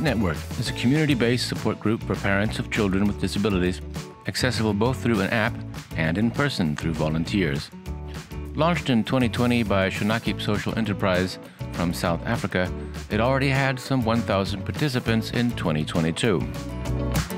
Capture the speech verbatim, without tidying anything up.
Network is a community-based support group for parents of children with disabilities, accessible both through an app and in person through volunteers. Launched in twenty twenty by Shonaquip Social Enterprise from South Africa, it already had some one thousand participants in twenty twenty-two.